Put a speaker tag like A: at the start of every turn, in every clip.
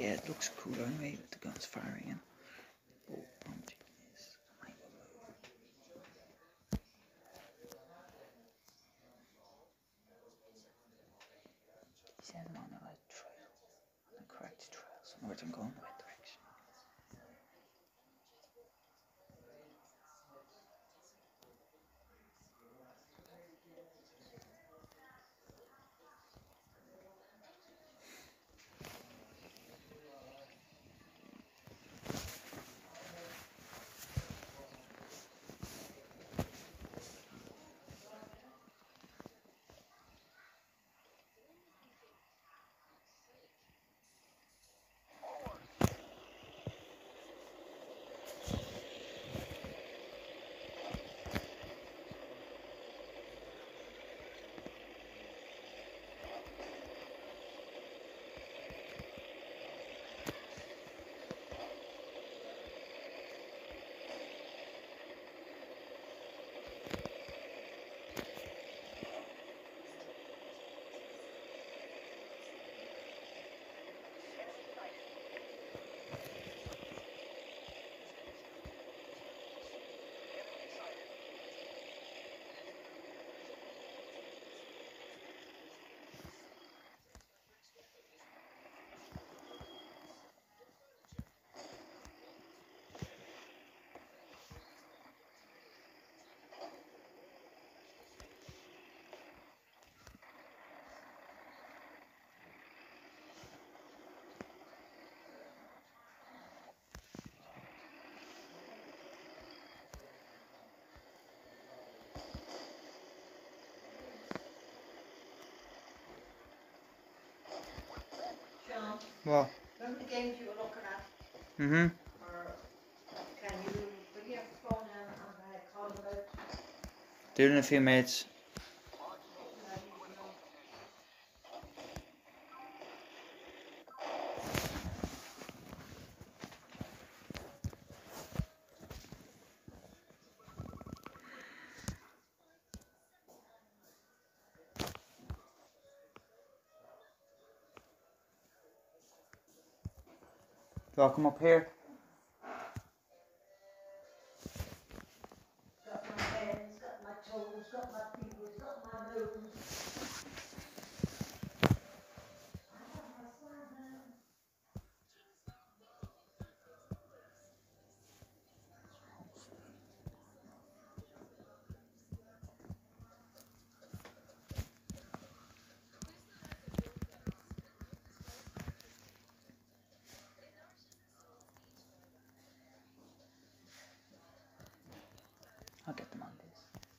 A: Yeah, it looks cooler anyway with the guns firing in. Oh, jeez. He said I'm on the right trail, on the correct trail, so I'm going the right direction. What?
B: Remember the games you were looking at?
A: Mm-hmm.
B: Or can you bring your phone in and call them out?
A: Doing a few minutes. Do I come up here?
B: Got my hands, got my toes, got my fingers, got my nose.
A: I'll get them on this.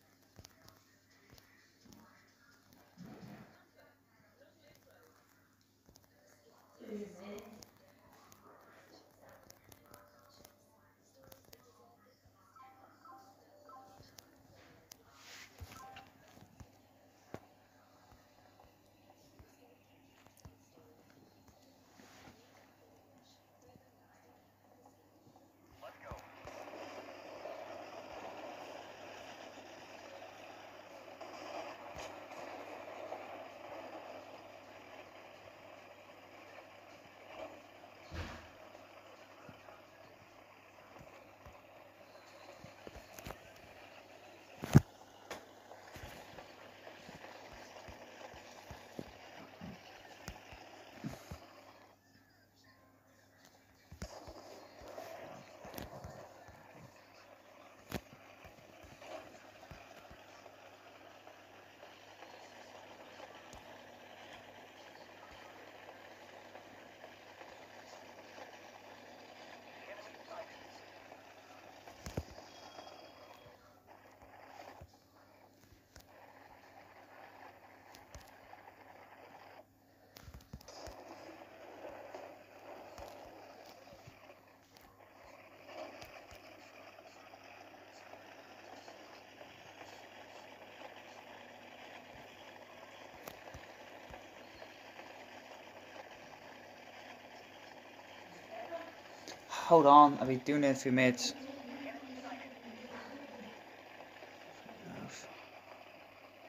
A: Hold on, I'll be doing it in a few minutes.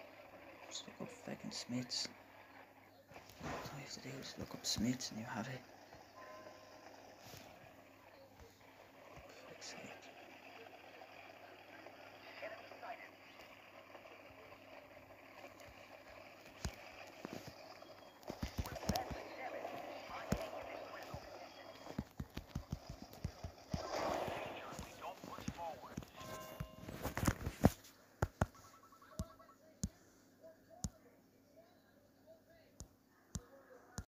A: Just look up fucking Smiths. All you have to do is look up Smiths and you have it.